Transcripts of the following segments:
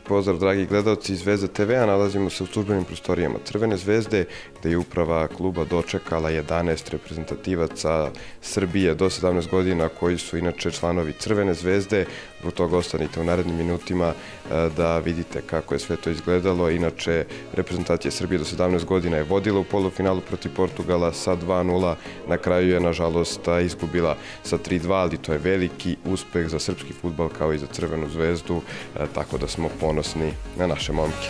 pozdrav, dragi gledalci iz Zvezda TV-a. Nalazimo se u službenim prostorijama Crvene zvezde, gde je uprava kluba dočekala 11 reprezentativaca Srbije do 17 godina, koji su inače članovi Crvene zvezde. Zbog toga ostanite u narednim minutima da vidite kako je sve to izgledalo. Inače, reprezentacija Srbije do 17 godina je vodila u polufinalu protiv Portugala sa 2:0. Na kraju je, nažalost, izgubila sa 3:2, ali to je veliki uspeh za srpski fudbal kao i za Crvenu zvezdu, tako da smo ponosni na naše momke.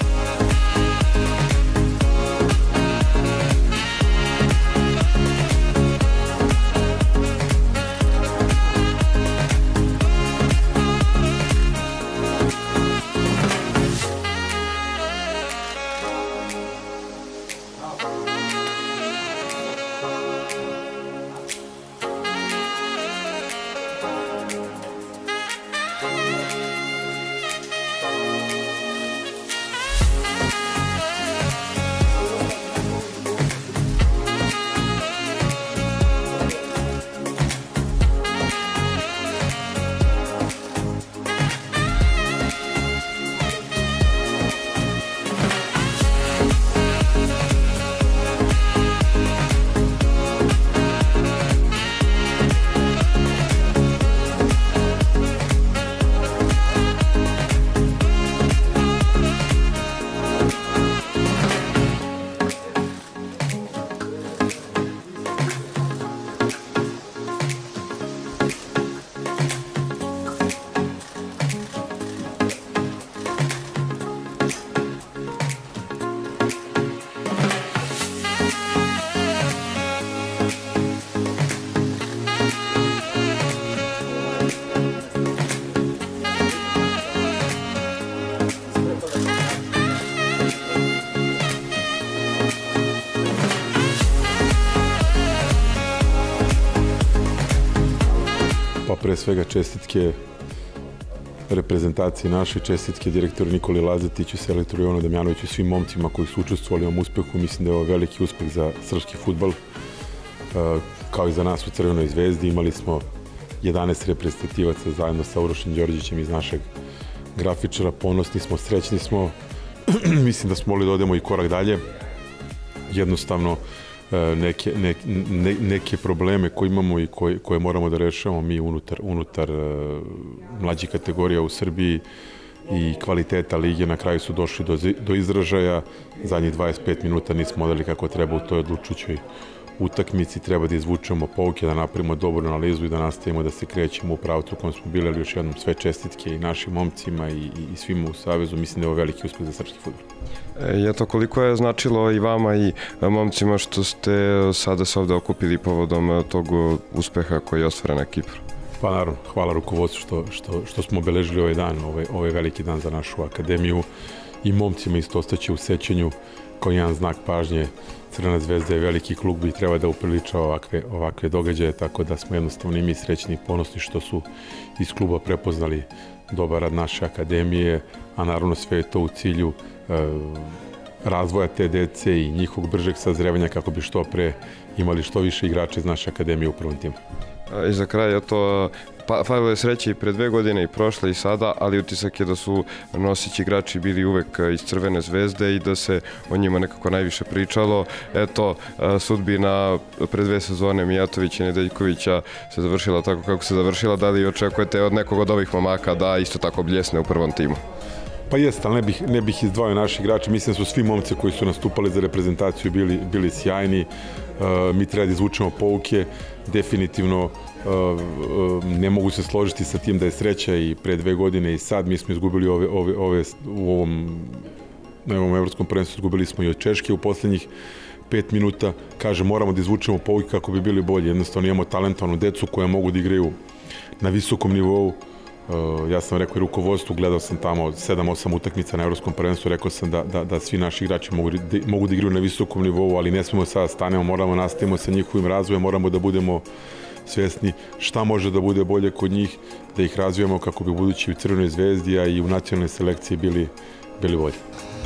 Pa pre svega čestitke reprezentaciji našoj, čestitke direktoru Nikoli Lazetiću, selektoru Jovanu Damjanoviću i svim momcima koji su učestvovali u ovom uspehu. Mislim da je ovo veliki uspeh za srpski fudbal, kao i za nas u Crvenoj zvezdi. Imali smo 11 reprezentativaca zajedno sa Urošem Đorđićem iz našeg grafičara. Ponosni smo, srećni smo. Mislim da smo mogli da odemo i korak dalje. Jednostavno, neke probleme koje imamo i koje moramo da rešavamo mi unutar mlađih kategorija u Srbiji i kvaliteta lige na kraju su došli do izražaja. Zadnjih 25 minuta nismo odali kako treba u toj odlučujućoj utakmici. Treba da izvučemo pouke, da napravimo dobru analizu i da nastavimo da se krećemo u pravcu u kojem smo bili, ali još jednom sve čestitke i našim momcima i svima u Savezu. Mislim da je ovo veliki uspeh za srpski fudbal. Eto, koliko je značilo i vama i momcima što ste sada se ovde okupili povodom tog uspeha koji je ostvaren na Kipru? Pa naravno, hvala rukovodstvu što smo obeležili ovaj dan, ovaj veliki dan za našu akademiju, i momcima isto ostaće u sećanju kao jedan znak pažnje. Crvena zvezda je veliki klub i treba da upriliča ovakve događaje, tako da smo jednostavno i mi srećni i ponosni što su iz kluba prepoznali dobar rad naše akademije, a naravno sve je to u cilju razvoja te dece i njihovog bržeg sazrevanja kako bi što pre imali što više igrača iz naše akademije u prvom timu. I za kraj, to falilo je sreće i pre 2 godine i prošle i sada, ali utisak je da su noseći igrači bili uvek iz Crvene zvezde i da se o njima nekako najviše pričalo. Eto, sudbina pre 2 sezone Mijatovića i Nedeljkovića se završila tako kako se završila. Da li očekujete od nekog od ovih momaka da isto tako bljesne u prvom timu? Pa jeste, ali ne bih izdvojio naši igrači. Mislim da su svi momci koji su nastupali za reprezentaciju bili sjajni. Mi treba da izvučemo pouke. Definitivno ne mogu se složiti sa tim da je sreća i pre 2 godine i sad. Mi smo izgubili u ovom evropskom prvenstvu, izgubili smo i od Češke u poslednjih 5 minuta. Kažem, moramo da izvučemo pouke kako bi bili bolji. Jednostavno imamo talentovanu decu koja mogu da igraju na visokom nivou. Ja sam rekao i rukovodstvu, gledao sam tamo 7-8 utakmica na evropskom prvenstvu, rekao sam da svi naši igrači mogu da igraju na visokom nivou, ali ne smemo sada stanemo, moramo nastavimo sa njihovim razvojem, moramo da budemo svjesni šta može da bude bolje kod njih, da ih razvijamo kako bi budući u Crvenoj zvezdi, a i u nacionalnoj selekciji bili bolji.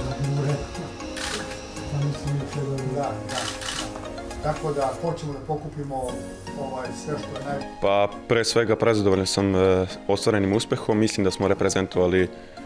Tako da hoćemo da pokupimo sve što je najbolje. Pa pre svega prezadovoljan sam ostvarenim uspehom. Mislim da smo reprezentovali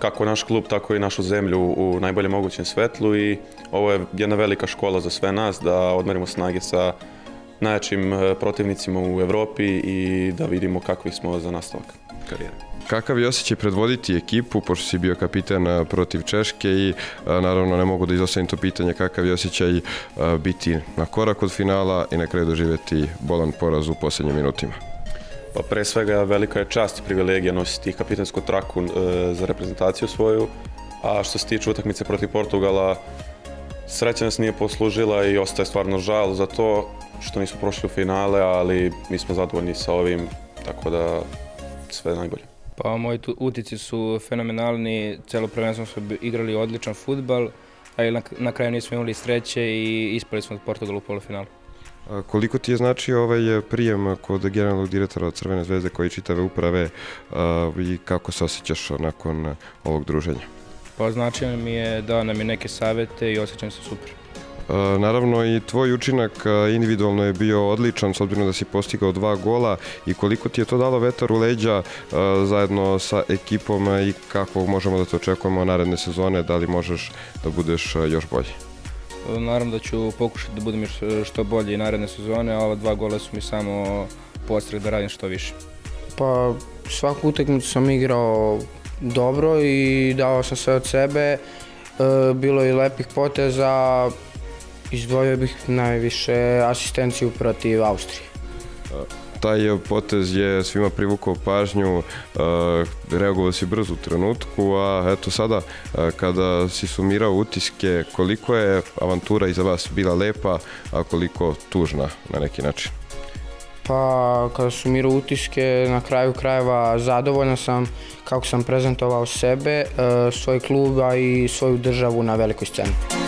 kako naš klub, tako i našu zemlju u najboljem mogućem svetlu i ovo je jedna velika škola za sve nas da odmerimo snage sa najjačim protivnicima u Evropi i da vidimo kakvi smo za nastavak karijere. Kakav je osjećaj predvoditi ekipu, pošto si bio kapitan protiv Češke i naravno ne mogu da izostavim to pitanje kakav je osjećaj biti na korak od finala i na kraju doživjeti bolan poraz u posljednjim minutima? Pa pre svega velika je čast i privilegija nositi kapitensku traku za reprezentaciju svoju, a što se tiče utakmice protiv Portugala, sreća nas nije poslužila i ostaje stvarno žal za to što nisu prošli u finale, ali mi smo zadovoljni sa ovim, tako da sve najbolje. Pa moji utisci su fenomenalni, celo prvenstvo smo igrali odličan fudbal, a na kraju nismo imali sreće i ispali smo od Portugalu u polufinalu. Koliko ti je značio ovaj prijem kod generalnog direktora od Crvene zvezde koji čitave uprave i kako se osjećaš nakon ovog druženja? Pa značajno mi je dao nam je neke savete i osjećam se super. Naravno i tvoj učinak individualno je bio odličan s obzirom da si postigao 2 gola i koliko ti je to dalo vetar u leđa zajedno sa ekipom i kako možemo da te očekujemo naredne sezone, da li možeš da budeš još bolji? Naravno da ću pokušati da budem što bolji naredne sezone, a ova 2 gola su mi samo podstrek da radim što više. Pa svaku utakmicu sam igrao dobro i dao sam sve od sebe, bilo je lepih poteza. Izdvojio bih najviše asistenciju protiv Austrije. Taj potez je svima privukao pažnju, reagovao si brzo u trenutku, a eto sada kada si sumirao utiske, koliko je avantura iza vas bila lepa, a koliko tužna na neki način? Pa kada sumirao utiske, na kraju krajeva zadovoljan sam kako sam prezentovao sebe, svoj klub i svoju državu na velikoj sceni.